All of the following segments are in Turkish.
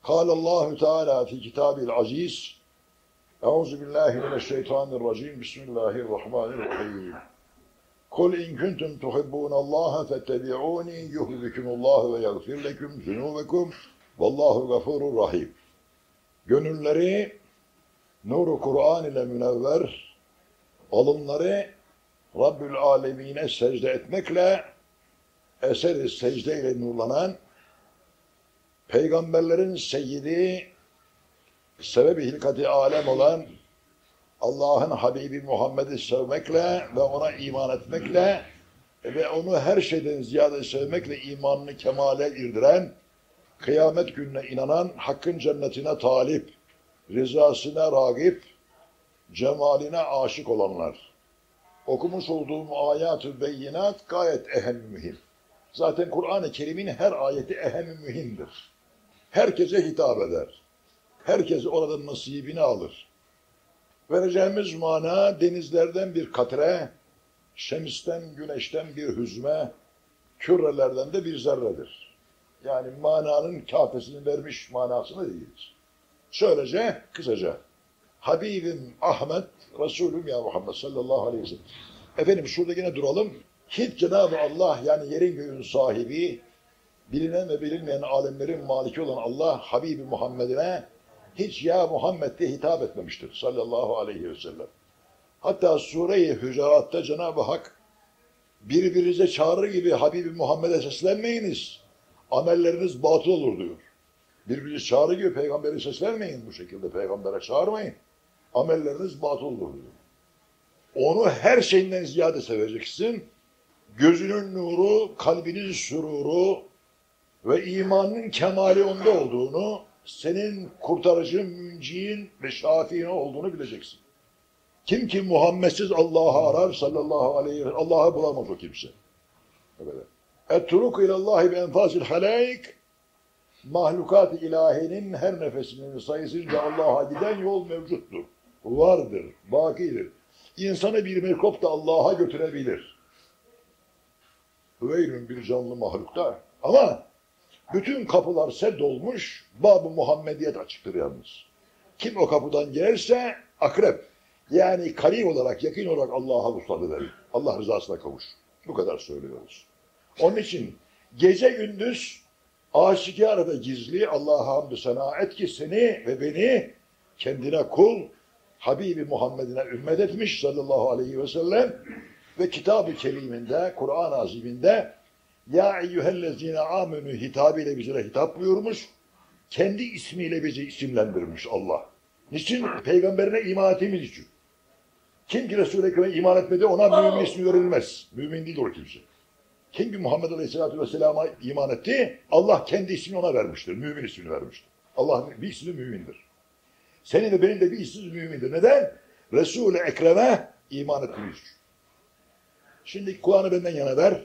Kâlallahu Teala fi kitabil aziz. Euzubillahimineşşeytanirracim. Bismillahirrahmanirrahim. Kul in kuntum tuhibbunallaha fettebi'uni yuhibbukumullahu ve yaghfir lekum zunubekum vallahu gafurur rahim. Gönülleri nur-u Kur'an ile münevver, alınları Rabbül Alemine secde etmekle, eser-i secde ile nurlanan, peygamberlerin seyyidi, sebebi hilkati alem olan Allah'ın Habibi Muhammed'i sevmekle ve ona iman etmekle ve onu her şeyden ziyade sevmekle imanını kemale irdiren, kıyamet gününe inanan, hakkın cennetine talip, rızasına ragip, cemaline aşık olanlar. Okumuş olduğum ayat-ı beyinat gayet mühim. Zaten Kur'an-ı Kerim'in her ayeti mühimdir. Herkese hitap eder. Herkes oradan nasibini alır. Vereceğimiz mana denizlerden bir katre, şemisten, güneşten bir hüzme, kürelerden de bir zerredir. Yani mananın kafesini vermiş manasını değiliz. Şöylece, kısaca. Habibim Ahmet, Resulüm ya Muhammed sallallahu aleyhi ve sellem. Efendim şurada yine duralım. Hiç Cenab-ı Allah yani yerin göğün sahibi, bilinen ve bilinmeyen alemlerin maliki olan Allah, Habibi Muhammed'ine hiç ya Muhammed diye hitap etmemiştir sallallahu aleyhi ve sellem. Hatta Sure-i Hücurat'ta Cenab-ı Hak birbirinize çağırır gibi Habibi Muhammed'e seslenmeyiniz, amelleriniz batıl olur diyor. Birbirinize çağırır gibi peygambere seslenmeyin bu şekilde, peygambere çağırmayın, amelleriniz batıl olur diyor. Onu her şeyinden ziyade seveceksin, gözünün nuru, kalbinin süruru ve imanın kemali onda olduğunu, senin kurtarıcın, münciğin ve şafiin olduğunu bileceksin. Kim ki Muhammedsiz Allah'ı arar sallallahu aleyhi ve sellem, Allah'ı bulamaz o kimse. Et-turuk ilallahi bi enfazil halaik, mahlukat-ı ilahinin her nefesinin sayısınca Allah'a giden yol mevcuttur. Vardır, bakidir. İnsanı bir mikrop da Allah'a götürebilir. Hüveyrün bir canlı mahlukta. Ama bütün kapılar sed olmuş, Bab-ı Muhammediyet açıktır yalnız. Kim o kapıdan gelirse akrep, yani karib olarak, yakın olarak Allah'a vuslat eder. Allah rızasına kavuş. Bu kadar söylüyoruz. Onun için gece gündüz aşikâr ve gizli Allah'a hamdü sena et ki seni ve beni kendine kul, Habibi Muhammed'ine ümmet etmiş sallallahu aleyhi ve sellem ve Kitab-ı Kerim'inde, Kur'an-ı Azim'inde ya eyyühellezine amenü hitabıyla bize hitap buyurmuş, kendi ismiyle bizi isimlendirmiş Allah. Niçin? Peygamberine iman ettiğimiz için. Kim ki Resul-i Ekrem'e iman etmedi ona mümin ismi verilmez. Mümin değil o kimse. Kim ki Muhammed Aleyhisselatü Vesselam'a iman etti, Allah kendi ismini ona vermiştir. Mümin ismini vermiştir. Allah'ın bir ismi mümindir. Senin de benim de bir ismimiz mümindir. Neden? Resul-i Ekrem'e iman ettiğimiz için. Şimdi Kur'an'ı benden yana ver.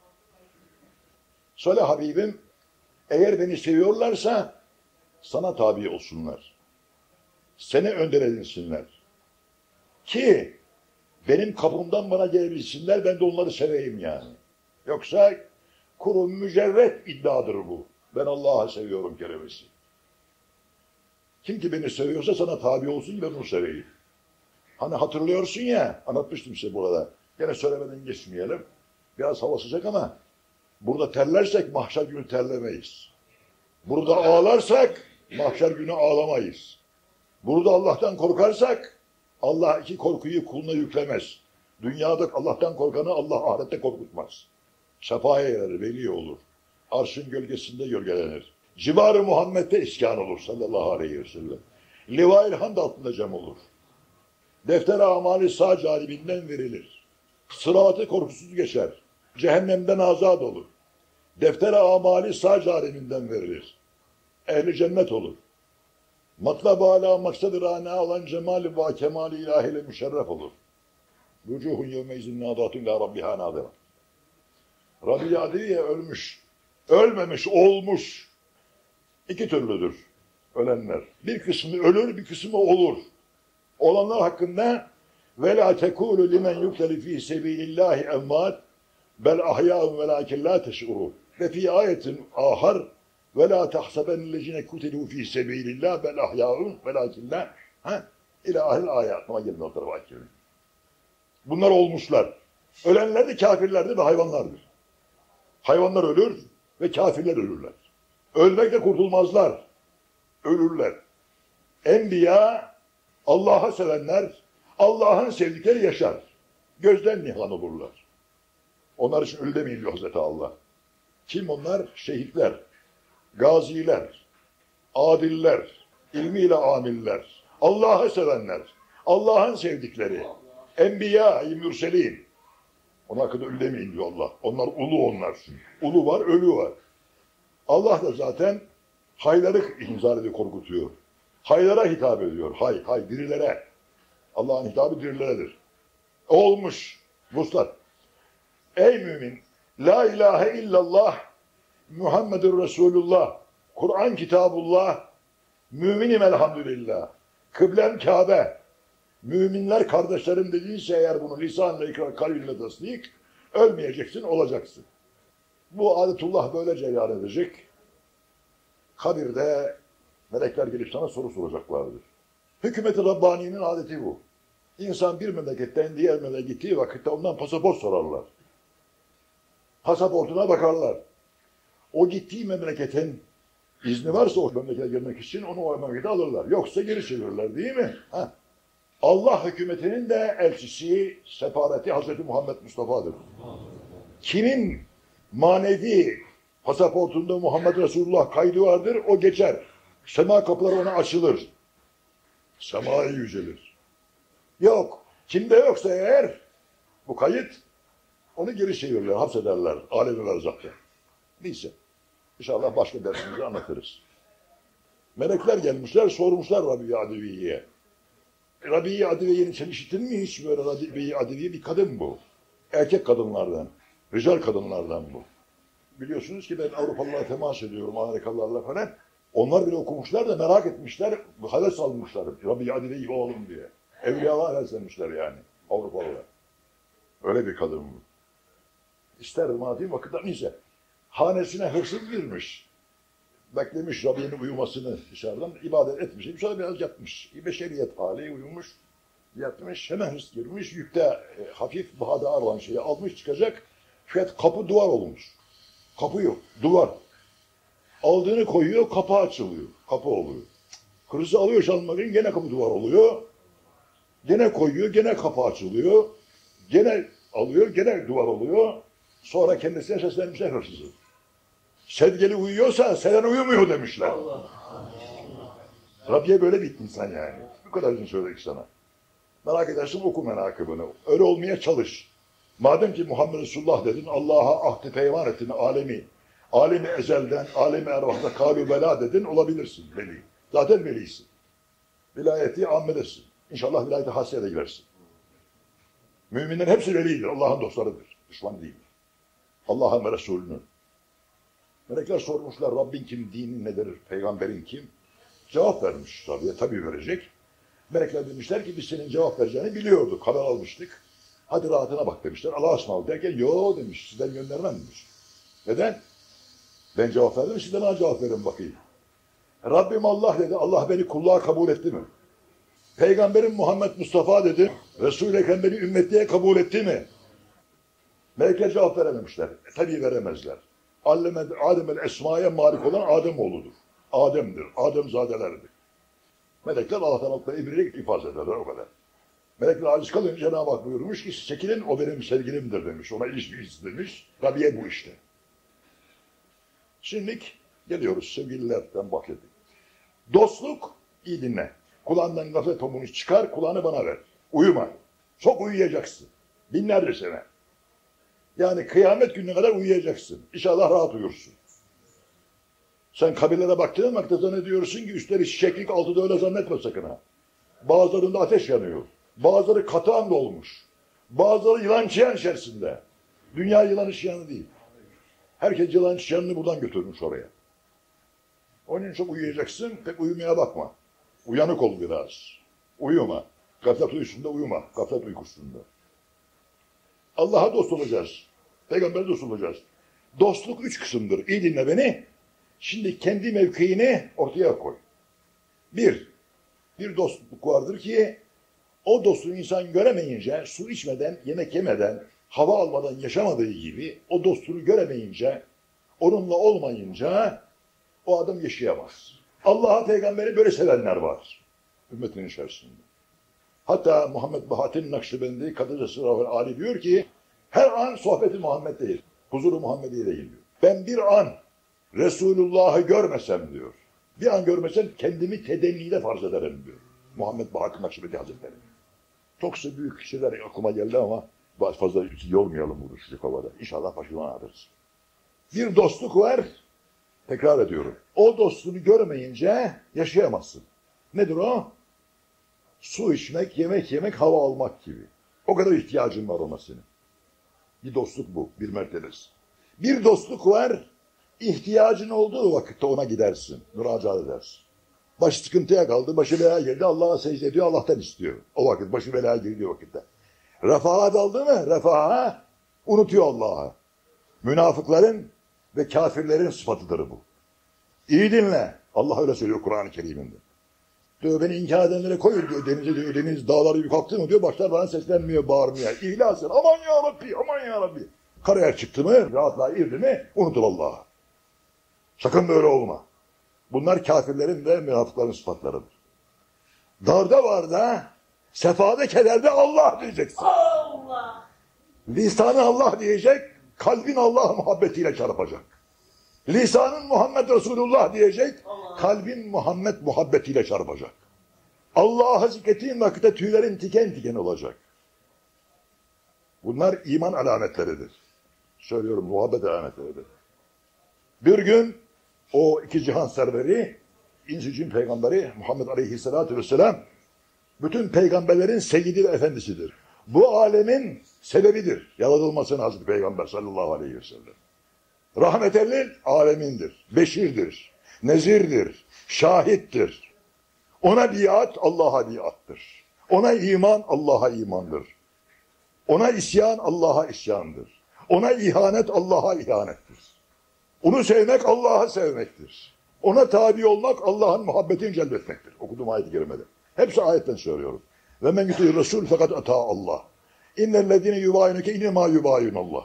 Söyle Habibim, eğer beni seviyorlarsa sana tabi olsunlar. Seni önder edinsinler. Ki benim kapımdan bana gelebilsinler, ben de onları seveyim yani. Yoksa kuru mücerret iddiadır bu. Ben Allah'ı seviyorum kelimesi. Kim ki beni seviyorsa sana tabi olsun, ben onu seveyim. Hani hatırlıyorsun ya, anlatmıştım size burada. Gene söylemeden geçmeyelim. Biraz hava sıcak ama burada terlersek mahşer günü terlemeyiz. Burada ağlarsak mahşer günü ağlamayız. Burada Allah'tan korkarsak Allah iki korkuyu kuluna yüklemez. Dünyada Allah'tan korkanı Allah ahirette korkutmaz. Şefaya erer, veli olur. Arşın gölgesinde gölgelenir. Civar-ı Muhammed'de iskan olur sallallahu aleyhi ve sellem. Liva-il Hamd altında cem olur. Defter-i amali sağ canibinden verilir. Sıratı korkusuz geçer. Cehennemden azad olur. Defter-i amali sağ canibinden verilir. Ehli cennet olur. Matlab-ı âlâ maksad-ı râna olan cemâli ve kemâli ilahiyle müşerref olur. Vücuhun yevmeyzin nâdâtun lâ rabbihâ nâdâra. Rabbi Adiye ölmüş. Ölmemiş, olmuş. İki türlüdür ölenler. Bir kısmı ölür, bir kısmı olur. Olanlar hakkında وَلَا تَكُولُ لِمَنْ يُقْتَلِ ف۪ي سَب۪يلِ اللّٰهِ اَمَّاتٍ بَلْ اَحْيَاءٌ وَلَاكِنْ لَا تَشْعُرُونَ. Ve fi ayetin ahar Ve la tahsabennellezine kutilu fi sebilillah bel ahya'un velakinne ila ahil ayat. Ama gelin o tarafa açıyorum. Bunlar olmuşlar. Ölenler de kafirlerdir ve hayvanlardır. Hayvanlar ölür ve kafirler ölürler. Ölmekle kurtulmazlar. Ölürler. Enbiya, Allah'a sevenler, Allah'ın sevdikleri yaşar. Gözden nihan olurlar. Onlar için ölü demeyin diyor Hazreti Allah. Kim onlar? Şehitler, gaziler, adiller, ilmiyle amiller, Allah'ı sevenler, Allah'ın sevdikleri, enbiya-i mürselin. Onun hakkında ölü demeyin diyor Allah. Onlar ulu onlar. Ulu var, ölü var. Allah da zaten hayları inzar ediyor, korkutuyor. Haylara hitap ediyor. Hay, dirilere. Allah'ın hitabı dirileredir. Olmuş. Vuslat. Ey mümin! La ilahe illallah Muhammedur Resulullah. Kur'an kitabullah. Müminim elhamdülillah. Kıblem Kabe. Müminler kardeşlerim dediyse eğer bunu lisanla ikrar, kalbinle tasdik, ölmeyeceksin, olacaksın. Bu adetullah böyle cereyan edecek. Kabirde melekler gelip sana soru soracaklardır. Hükümet-i Rabbani'nin adeti bu. İnsan bir memleketten diğer memlekete gittiği vakitte ondan pasaport sorarlar. Pasaportuna bakarlar. O gittiği memleketin izni varsa o memlekete girmek için onu o memlekete alırlar. Yoksa geri çevirirler değil mi? Allah hükümetinin de elçisi, sefareti Hazreti Muhammed Mustafa'dır. Kimin manevi pasaportunda Muhammed Resulullah kaydı vardır, o geçer. Sema kapıları ona açılır. Semaya yücelir. Yok, kimde yoksa eğer bu kayıt, onu geri çevirirler, hapsederler, alemi verzakta. Neyse, inşallah başka dersimizde anlatırız. Melekler gelmişler, sormuşlar Rabi-i Adeviye'ye. Rabi-i Adeviye'nin sen işittin mi hiç böyle Rabi-i Adeviye bir kadın bu. Erkek kadınlardan, rical kadınlardan bu. Biliyorsunuz ki ben Avrupalılarla temas ediyorum, Amerikalılarla falan. Onlar bile okumuşlar da merak etmişler, heves almışlar. Rabi-i Adeviye'yi olalım diye. Evliyalar heveslenmişler yani, Avrupalılar. Öyle bir kadın bu. İsterdim anlatayım vakitler neyse. Hanesine hırsız girmiş. Beklemiş Rabi'nin uyumasını dışarıdan, ibadet etmiş. Sonra biraz yatmış. Beşeriyet hali uyumuş, yatmış. Hemen hırs girmiş. Yükte hafif bahada olan şeyi almış çıkacak. Fakat kapı duvar olmuş. Kapı yok, duvar. Aldığını koyuyor, kapı açılıyor. Kapı oluyor. Hırsı alıyor çalmak için gene kapı duvar oluyor. Gene koyuyor, gene kapı açılıyor. Gene alıyor, gene duvar oluyor. Sonra kendisine seslenmişler hırsızı. Sedgeli uyuyorsa Selen uyumuyor demişler. Rabbiye böyle bir insan yani. Bu kadar için söyledik sana. Merak edersin oku menakıbını. Öyle olmaya çalış. Madem ki Muhammed Resulullah dedin, Allah'a ahdi peyman ettin alemi ezelden, alemi ervahda kâlu bela dedin, olabilirsin veli. Zaten velisin. Vilayeti ammedesin. İnşallah vilayeti hasiyede de girersin. Müminlerin hepsi velidir, Allah'ın dostlarıdır. Düşman değil. Allah'ın ve Resulünün. Melekler sormuşlar, Rabbin kim, dinin nedir, peygamberin kim? Cevap vermiş tabii verecek. Melekler demişler ki biz senin cevap vereceğini biliyorduk, haber almıştık. Hadi rahatına bak demişler. Allah'a ısmarladık derken yo demiş, sizden göndermem demiş. Neden? Ben cevap verdim, siz de bana cevap verin bakayım. Rabbim Allah dedi, Allah beni kulluğa kabul etti mi? Peygamberim Muhammed Mustafa dedi, Resul-i Ekrem beni ümmetliğe kabul etti mi? Melekler cevap verememişler. Tabii veremezler. Adem el-Esma'ya malik olan Adem oğludur. Adem'dir, Ademzadelerdir. Melekler Allah'tan altına emriyerek ifaz ederler o kadar. Melekler aciz kalınca Cenab-ı Hak buyurmuş ki çekilin o benim sevgilimdir demiş. Ona ilişki demiş. Rabbiye bu işte. Şimdi geliyoruz sevgililerden bahsettik. Dostluk iyi dinle. Kulağından gaflet tomunu çıkar, kulağını bana ver. Uyuma. Çok uyuyacaksın. Binlerce sene. Yani kıyamet gününe kadar uyuyacaksın. İnşallah rahat uyursun. Sen kabirlere baktığın vakitte zannediyorsun ki üstleri çiçeklik, altı da öyle zannetme sakın ha. Bazılarında ateş yanıyor. Bazıları katağın dolmuş. Bazıları yılan çıyan içerisinde. Dünya yılan çıyanı değil. Herkes yılan çıyanını buradan götürmüş oraya. Onun için çok uyuyacaksın, pek uyumaya bakma. Uyanık ol biraz. Uyuma. Gaflet uykusunda uyuma. Gaflet uykusunda. Allah'a dost olacağız. Peygamber'e dost olacağız. Dostluk 3 kısımdır. İyi dinle beni. Şimdi kendi mevkiini ortaya koy. Bir dostluk vardır ki o dostluğu insan göremeyince, su içmeden, yemek yemeden, hava almadan yaşamadığı gibi o dostluğu göremeyince, onunla olmayınca o adam yaşayamaz. Allah'a, peygamberi böyle sevenler var ümmetin içerisinde. Hatta Muhammed Bahattin Nakşibendi Kadıcısı Ali diyor ki her an sohbeti Muhammed değil, huzuru Muhammedi değil diyor. Ben bir an Resulullah'ı görmesem diyor. Bir an görmesem kendimi tedennide farz ederim diyor. Muhammed Bahattin Nakşibendi Hazretleri. Çok büyük şeyler aklıma geldi ama fazla yormayalım bunu sıcak havada. İnşallah başından alırız. Bir dostluk var, tekrar ediyorum. O dostluğu görmeyince yaşayamazsın. Nedir o? Su içmek, yemek yemek, hava almak gibi. O kadar ihtiyacın var ona senin. Bir dostluk bu, bir mertebesi. Bir dostluk var, ihtiyacın olduğu vakitte ona gidersin, müracaat edersin. Başı sıkıntıya kaldı, başı belaya girdi, Allah'a secde ediyor, Allah'tan istiyor. O vakit, başı belaya girdiği vakitte. Refaha daldı mı? Refaha unutuyor Allah'a. Münafıkların ve kafirlerin sıfatıdır bu. İyi dinle. Allah öyle söylüyor Kur'an-ı Kerim'inde. Diyor beni inkar edenlere koyun diyor denize diyor. Deniz dağları yük kalktı mı diyor. Başlar bana seslenmiyor, bağırmıyor. İhlas et. Aman ya Rabbi, aman ya Rabbi. Karaya çıktı mı, rahatlığa irdi mi unutur Allah'ı. Sakın böyle olma. Bunlar kafirlerin ve münafıkların sıfatlarıdır. Darda var da, sefada kederde Allah diyeceksin. Allah. Lisanı Allah diyecek, kalbin Allah muhabbetiyle çarpacak. Lisanın Muhammed Resulullah diyecek, kalbin Muhammed muhabbetiyle çarpacak. Allah'ı zikrettiğin vakitte tüylerin tiken tiken olacak. Bunlar iman alametleridir. Söylüyorum, muhabbet alametleridir. Bir gün o iki cihan serveri, İncicin peygamberi Muhammed Aleyhisselatü Vesselam, bütün peygamberlerin seyyidi ve efendisidir. Bu alemin sebebidir. Yaratılmasına Hazreti Peygamber sallallahu aleyhi ve sellem. Rahmetellil alemindir. Beşirdir. Nezirdir. Şahittir. Ona biat Allah'a biattır. Ona iman Allah'a imandır. Ona isyan Allah'a isyandır. Ona ihanet Allah'a ihanettir. Onu sevmek Allah'a sevmektir. Ona tabi olmak Allah'ın muhabbetini celbetmektir. Okuduğum ayet-i kerimede. Hepsi ayetten söylüyorum. Ve men yuti Resul fakat ata Allah. İnnellezine yubayinüke innemâ yubayinallah.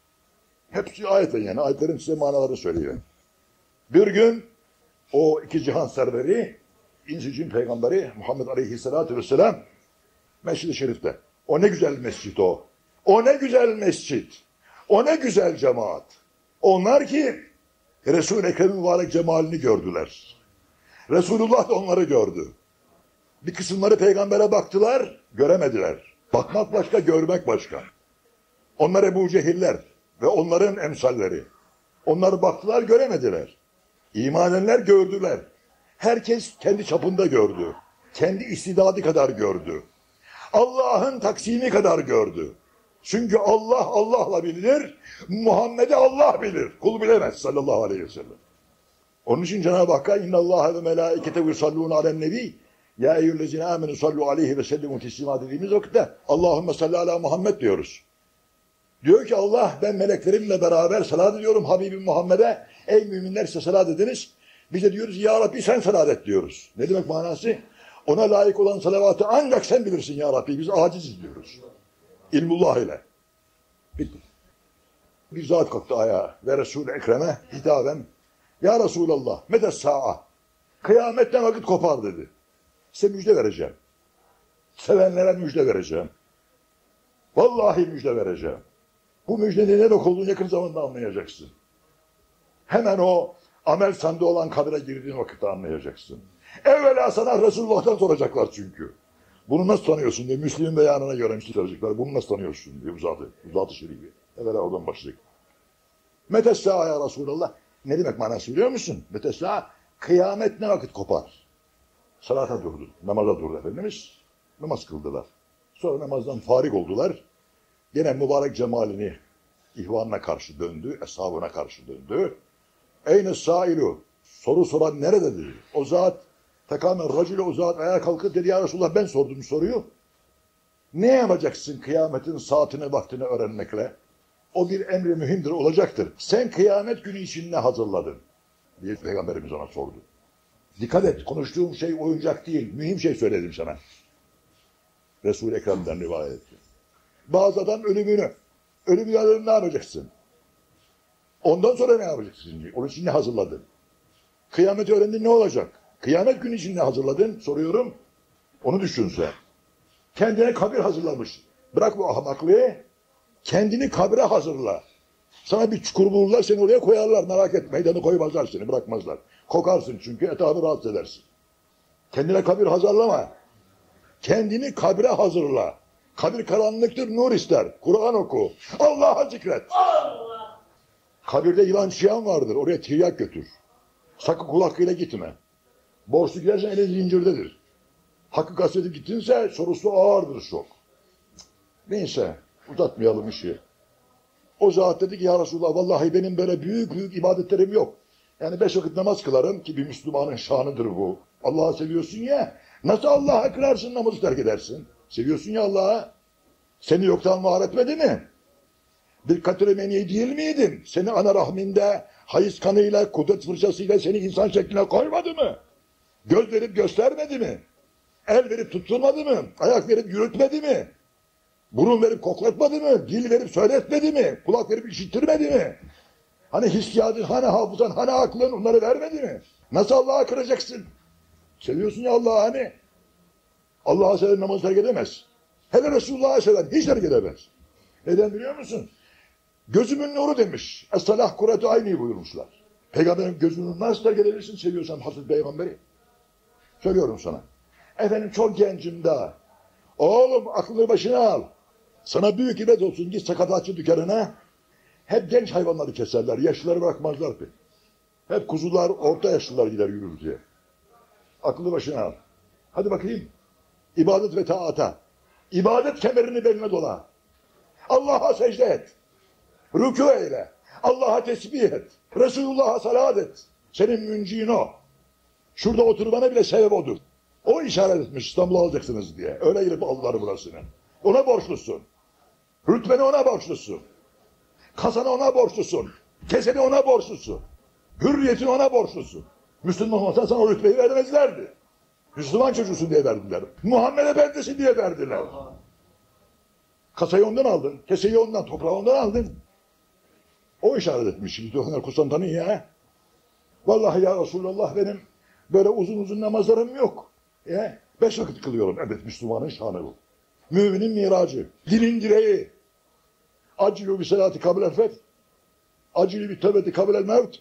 Hepsi ayetten yani. Ayetlerin size manaları söylüyor. Bir gün o iki cihan serveri, İncicin peygamberi Muhammed Aleyhisselatü Vesselam Mescid-i Şerif'te. O ne güzel mescid o. O ne güzel mescid. O ne güzel cemaat. Onlar ki Resul-i Ekrem'in mübarek cemalini gördüler. Resulullah da onları gördü. Bir kısımları peygambere baktılar, göremediler. Bakmak başka, görmek başka. Onlar Ebu Cehiller ve onların emsalleri. Onlar baktılar, göremediler. İman edenler gördüler. Herkes kendi çapında gördü. Kendi istidadı kadar gördü. Allah'ın taksimi kadar gördü. Çünkü Allah Allah'la bilinir, Muhammed'i Allah bilir. Kul bilemez sallallahu aleyhi ve sellem. Onun için Cenab-ı Hakk'a innallâhe ve melâiketehu yusallûne alen nebi ya eyyüllezine âmenü sallu aleyhi ve sellemû teslîmâ dediğimiz vakitte Allahümme salli ala Muhammed diyoruz. Diyor ki Allah ben meleklerimle beraber salat ediyorum Habibim Muhammed'e. Ey müminler size salat ediniz. Biz de diyoruz ya Rabbi sen salat et diyoruz. Ne demek manası? Ona layık olan salavatı ancak sen bilirsin ya Rabbi. Biz aciziz diyoruz. İlmullah ile. Bitti. Bir zat kalktı ayağa ve Resul-i Ekrem'e hitaben ya Resulallah medes sa'a kıyametten vakit kopar dedi. Size müjde vereceğim. Sevenlere müjde vereceğim. Vallahi müjde vereceğim. Bu müjdenin ne demek olduğunu yakın zamanda anlayacaksın. Hemen o amel sandığı olan kabire girdiğin vakitte anlayacaksın. Evvela sana Resulullah'tan soracaklar çünkü. Bunu nasıl tanıyorsun diye Müslim'in beyanına göre Müslim soracaklar. Bunu nasıl tanıyorsun diye uzatı şerifi. Evvela oradan başlayacak. Metessa ya Resulallah. Ne demek manası biliyor musun? Metessa kıyamet ne vakit kopar? Salata durdu. Namaza durdu Efendimiz. Namaz kıldılar. Sonra namazdan farik oldular. Gene mübarek cemalini ihvanına karşı döndü. Eshabına karşı döndü. Eyne sailu. Soru soran nerede dedi. O zat tekamen racile o zat ayağa kalkıp dedi ya Resulullah ben sordum soruyu. Ne yapacaksın kıyametin saatini vaktini öğrenmekle? O bir emri mühimdir olacaktır. Sen kıyamet günü için ne hazırladın? diye Peygamberimiz ona sordu. Dikkat et, konuştuğum şey oyuncak değil, mühim şey söyledim sana. Resul-i Ekrem'den rivayet etti. Bazı adam ölüm yarını ne yapacaksın? Ondan sonra ne yapacaksın? Onun için ne hazırladın? Kıyameti öğrendin, ne olacak? Kıyamet günü için ne hazırladın? Soruyorum. Onu düşün sen. Kendine kabir hazırlamış. Bırak bu ahmaklığı. Kendini kabre hazırla. Sana bir çukur bulurlar, seni oraya koyarlar. Merak etme. Meydanı koymazlar seni, bırakmazlar. Kokarsın çünkü, etrafı rahatsız edersin. Kendine kabir hazırlama. Kendini kabre hazırla. Kabir karanlıktır, nur ister. Kur'an oku. Allah'a zikret. Allah. Kabirde yılan çıyan vardır. Oraya tiryak götür. Sakın kul hakkıyla gitme. Borçlu gidersen elin zincirdedir. Hakkı kastetip gittinse sorusu ağırdır çok. Neyse uzatmayalım işi. O zat dedi ki ya Resulallah vallahi benim böyle büyük büyük ibadetlerim yok. Yani 5 vakit namaz kılarım ki bir Müslümanın şanıdır bu. Allah'ı seviyorsun ya. Nasıl Allah'a kılarsın, namazı terk edersin? Seviyorsun ya Allah'a. Seni yoktan var etmedi mi? Bir katır meni değil miydin? Seni ana rahminde hayız kanıyla, kudret fırçasıyla seni insan şekline koymadı mı? Göz verip göstermedi mi? El verip tutturmadı mı? Ayak verip yürütmedi mi? Burun verip koklatmadı mı? Dil verip söyletmedi mi? Kulak verip işittirmedi mi? Hani hissiyatın, hani hafızan, hani aklın onları vermedi mi? Nasıl Allah'a kıracaksın? Seviyorsun ya Allah'ı hani? Allah'a seven namazı terk edemez. Hele Resulullah'a seven hiç terk edemez. Neden biliyor musun? Gözümün nuru demiş. Es-salah kuretu ayni buyurmuşlar. Peygamberin gözünü nasıl terk edebilirsin seviyorsan Hazreti Peygamberi? Söylüyorum sana. Efendim çok gencim daha. Oğlum aklını başına al. Sana büyük ibret olsun. Git sakatatçı dükkanına. Hep genç hayvanları keserler. Yaşlıları bırakmazlar pek. Hep kuzular, orta yaşlılar gider yürür diye. Aklını başına al. Hadi bakayım. İbadet ve taata. İbadet kemerini beline dola. Allah'a secde et. Rükû eyle. Allah'a tesbih et. Resulullah'a salat et. Senin münciğin o. Şurada oturmana bile sebep odur. O işaret etmiş İstanbul'u alacaksınız diye. Öyle girip aldılar burasını. Ona borçlusun. Rütbeni ona borçlusun. Kasana ona borçlusun. Keseni ona borçlusun. Hürriyetini ona borçlusun. Müslüman olmasan sana o rütbeyi vermezlerdi. Müslüman çocuğusun diye verdiler. Muhammed Efendisi diye verdiler. Kasayı ondan aldın. Keseyi ondan, toprağı ondan aldın. O işaret etmiş. Şimdi onlar Konstantin'i ya. Vallahi ya Resulallah benim böyle uzun uzun namazlarım yok. 5 vakit kılıyorum. Evet Müslümanın şanı bu. Müminin miracı. Dinin direği. Acilü bir selati kabul feth. Acilü bir tövbeti kabul mevt.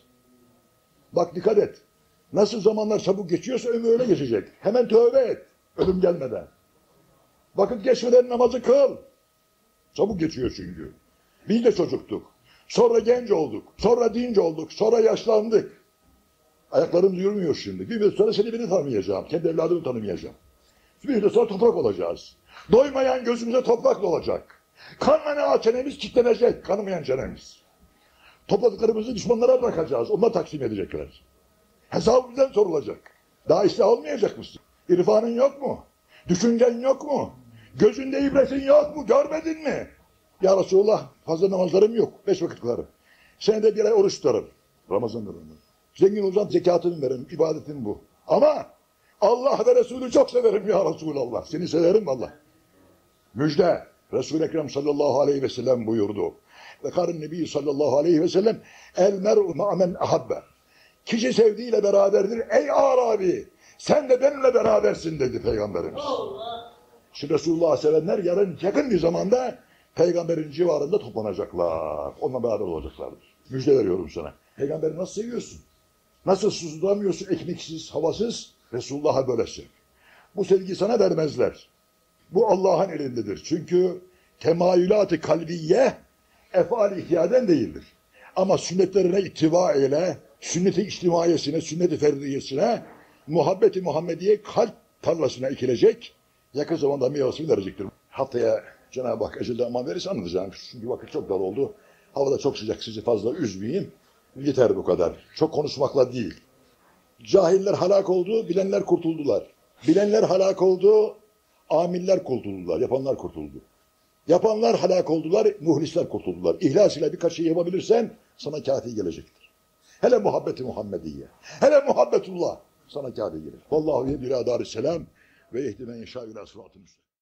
Bak dikkat et. Nasıl zamanlar çabuk geçiyorsa ömür öyle geçecek. Hemen tövbe et. Ölüm gelmeden. Vakit geçmeden namazı kıl. Çabuk geçiyor çünkü. Biz de çocuktuk. Sonra genç olduk. Sonra dinç olduk. Sonra yaşlandık. Ayaklarım yürümüyor şimdi. Bir müddet sonra seni beni tanımayacağım. Kendi evladımı tanımayacağım. Bir müddet sonra toprak olacağız. Doymayan gözümüze toprak dolacak. Kanmayan çenemiz kilitlenecek. Kanamayan çenemiz. Topladıklarımızı düşmanlara bırakacağız. Onlar taksim edecekler. Hesabı bizden sorulacak. Daha işte almayacak mısın? İrfanın yok mu? Düşüncen yok mu? Gözünde ibretin yok mu? Görmedin mi? Ya Resulullah fazla namazlarım yok. 5 vakit kılarım. Senede 1 ay oruç tutarım. Ramazan döneminde. Zengin olacağım zekatını veririm. İbadetim bu. Ama Allah ve Resulü çok severim ya Resulallah. Seni severim vallahi. Müjde. Resul-i Ekrem sallallahu aleyhi ve sellem buyurdu. Ve karın Nebi sallallahu aleyhi ve sellem el mer'u ma'men ahabbe. Kişi sevdiğiyle beraberdir. Ey Arabi sen de benimle berabersin dedi Peygamberimiz. Allah. Şimdi Resulullah'ı sevenler yarın yakın bir zamanda Peygamberin civarında toplanacaklar. Onunla beraber olacaklardır. Müjde veriyorum sana. Peygamberi nasıl seviyorsun? Nasıl susturamıyorsun ekmeksiz, havasız? Resulullah'a böyle sev. Bu sevgiyi sana vermezler. Bu Allah'ın elindedir. Çünkü temayülat-ı kalbiye efal-i ihyaden değildir. Ama sünnetlerine ittiba ile, sünnet-i içtimaiyesine, sünnet-i ferdiyesine, muhabbet-i Muhammediye kalp tarlasına ekilecek, yakın zamanda meyvesini verecektir. Haftaya Cenab-ı Hak ecelde aman verirse anlatacağım. Çünkü vakit çok dar oldu. Havada çok sıcak, sizi fazla üzmeyeyim. Yeter bu kadar. Çok konuşmakla değil. Cahiller helak oldu, bilenler kurtuldular. Bilenler helak oldu, amiller kurtuldular, yapanlar kurtuldu. Yapanlar helak oldular, muhlisler kurtuldular. İhlas ile birkaç şey yapabilirsen sana kâfi gelecektir. Hele muhabbeti Muhammediye. Hele muhabbetullah sana kâbe gelir. Vallahu yedü ila darisselam ve yehdine inşâ ila sıratı müstakîm.